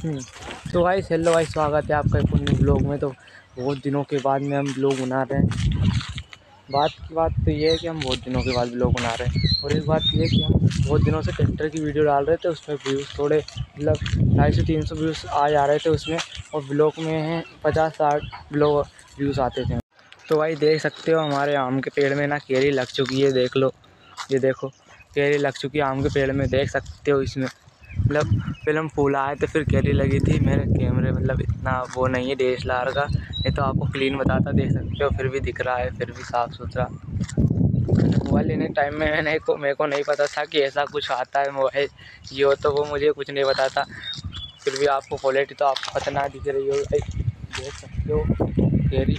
तो भाई हेलो भाई, स्वागत है आपका एक न्यू ब्लॉग में। तो बहुत दिनों के बाद में हम ब्लॉग बना रहे हैं। बात तो ये है कि हम बहुत दिनों के बाद ब्लॉग बना रहे हैं, और एक बात ये है कि हम बहुत दिनों से ट्रैक्टर की वीडियो डाल रहे थे। उसमें व्यूज़ थोड़े मतलब 250-300 व्यूज़ आ जा रहे थे उसमें, और ब्लॉग में हैं 50-60 ब्लॉग व्यूज़ आते थे। तो भाई देख सकते हो हमारे आम के पेड़ में ना केरी लग चुकी है, देख लो, ये देखो केरी लग चुकी है आम के पेड़ में, देख सकते हो। इसमें मतलब पहले हम फूल आए थे, फिर केरी लगी थी। मेरे कैमरे मतलब इतना वो नहीं है DSLR का, ये तो आपको क्लीन बताता, देख सकते हो। फिर भी दिख रहा है, फिर भी साफ़ सुथरा। मोबाइल लेने टाइम में मेरे को नहीं पता था कि ऐसा कुछ आता है मोबाइल, ये हो तो वो मुझे कुछ नहीं बताता। फिर भी आपको क्वालिटी तो आपको पता दिख रही हो, देख सकते हो केरी।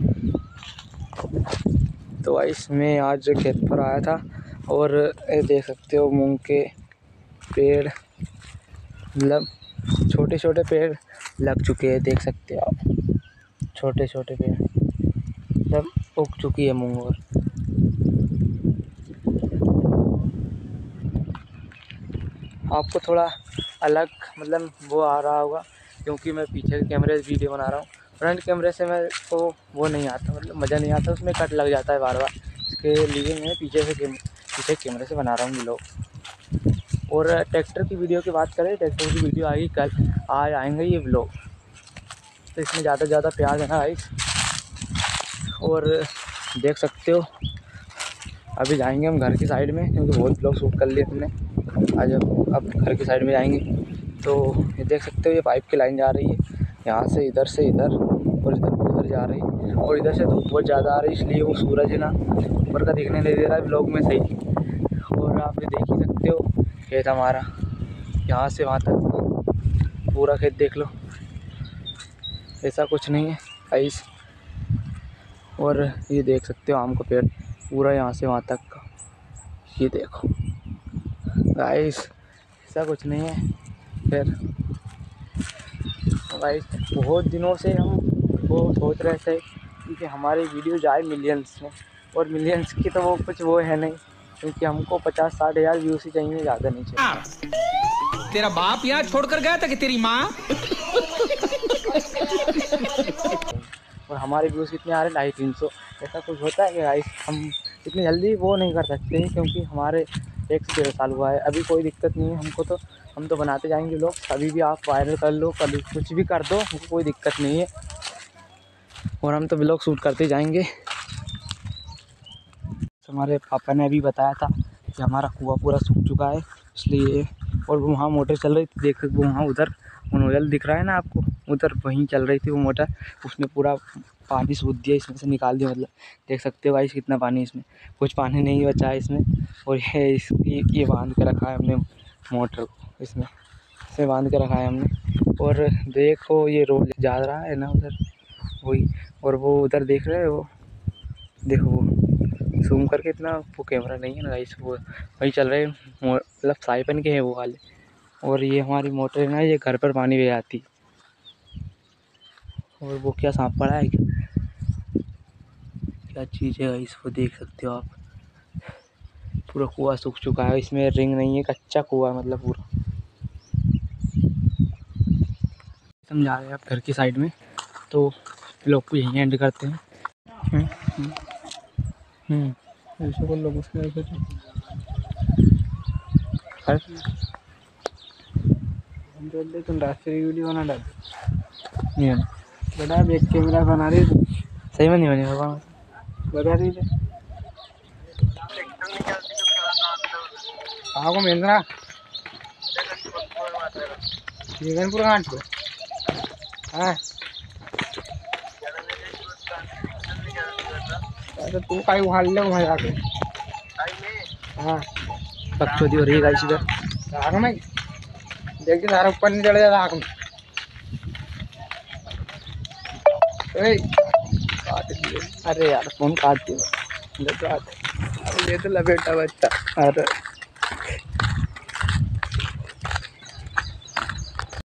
तो भाई इसमें आज खेत पर आया था, और देख सकते हो मूंग के पेड़, मतलब छोटे छोटे पेड़ लग चुके हैं, देख सकते हो आप। छोटे छोटे पेड़ मतलब उग चुकी है मूंग। और आपको थोड़ा अलग मतलब वो आ रहा होगा, क्योंकि मैं पीछे के कैमरे से वीडियो बना रहा हूँ। फ्रंट कैमरे से मेरे को वो नहीं आता, मतलब मज़ा नहीं आता, उसमें कट लग जाता है बार बार। इसके लिए मैं पीछे कैमरे से बना रहा हूँ ब्लॉग। और ट्रैक्टर की वीडियो की बात करें, ट्रैक्टर की वीडियो आएगी कल, आज आएंगे ये ब्लॉग। तो इसमें ज़्यादा से ज़्यादा प्यार देना गाइस। और देख सकते हो अभी जाएंगे हम घर की साइड में, क्योंकि बहुत ब्लॉग शूट कर लिए हमने आज। अब घर की साइड में जाएंगे। तो ये देख सकते हो, ये पाइप की लाइन जा रही है यहाँ से इधर, और इधर को उधर जा रही है। और इधर से धूप बहुत ज़्यादा आ रही है, इसलिए वो सूरज है ना ऊपर का दिखने नहीं दे रहा है ब्लॉग में सही। और आप ये देख ही सकते हो खेत हमारा, यहाँ से वहाँ तक पूरा खेत देख लो, ऐसा कुछ नहीं है गाइस। और ये देख सकते हो आम का पेड़ पूरा यहाँ से वहाँ तक का, ये देखो गाइस, ऐसा कुछ नहीं है। फिर गाइस बहुत दिनों से हम वो सोच रहे थे कि हमारी वीडियो जाए मिलियंस में, और मिलियंस की तो वो कुछ वो है नहीं, क्योंकि हमको 50-60 हज़ार व्यूज़ ही चाहिए, ज़्यादा नहीं चाहिए। तेरा बाप यहाँ छोड़कर गया था कि तेरी माँ? और हमारे व्यूज़ कितने आ रहे हैं, 250-300। ऐसा कुछ होता है कि गाइस हम इतनी जल्दी वो नहीं कर सकते हैं, क्योंकि हमारे 1 से 1.5 साल हुआ है। अभी कोई दिक्कत नहीं है हमको, तो हम तो बनाते जाएंगे लोग। अभी भी आप वायरल कर लो, कल कुछ भी कर दो, हमको कोई दिक्कत नहीं है, और हम तो ब्लॉग शूट करते जाएंगे। हमारे पापा ने अभी बताया था कि हमारा कुआं पूरा सूख चुका है, इसलिए। और वो वहाँ मोटर चल रही थी, देख वो वहाँ उधर नोजल दिख रहा है ना आपको, उधर वहीं चल रही थी वो मोटर। उसने पूरा पानी सूख दिया, इसमें से निकाल दिया, मतलब देख सकते हो भाई कितना पानी इसमें, कुछ पानी नहीं बचा है इसमें। और ये बांध के रखा है हमने मोटर को, इसमें से बांध के रखा है हमने। और देखो ये रोड जा रहा है ना उधर, वही। और वो उधर देख रहे हो, देखो वो जूम करके, इतना वो कैमरा नहीं है ना गाइस, वो वही चल रहे मतलब साइपन के हैं वो वाले। और ये हमारी मोटर है ना, ये घर पर पानी ले आती। और वो क्या सांप पड़ा है, क्या चीज़ है गाइस, वो देख सकते हो आप। पूरा कुआं सूख चुका है, इसमें रिंग नहीं है, कच्चा कुआं मतलब पूरा। हम जा रहे हैं अब घर की साइड में, तो लोग को यहीं एंड करते हैं। ऐसे को लोग उसमें जल्दी तुम रास्ते वीडियो बना डाल नहीं बता, बैक कैमरा बना रही सही में नहीं बने बाबा, बता रही थे आपको महिंद्रा जीवनपुर घाट को। हाँ तो तू कहीं उखाड़ ले वहाँ जाके। हाँ बकचोदी हो रही है गाइस इधर आग में, देख के सारा ऊपर नहीं चढ़ जाता आग में। अरे यार फोन काट दिया, अरे ये तो लपेटा बच्चा। अरे